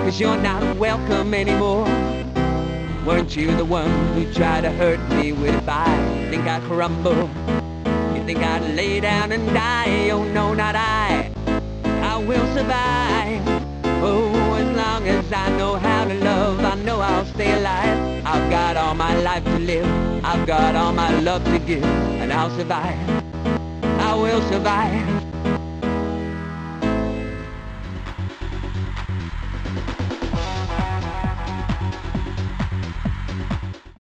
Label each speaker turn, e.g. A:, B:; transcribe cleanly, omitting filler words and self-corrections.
A: 'cause you're not welcome anymore. Weren't you the one who tried to hurt me with a fire? Think I'd crumble? You think I'd lay down and die? Oh no, not I. I will survive. Oh, as long as I know how to love, I know I'll stay alive. I've got all my life to live, I've got all my love to give, and I'll survive. I will survive.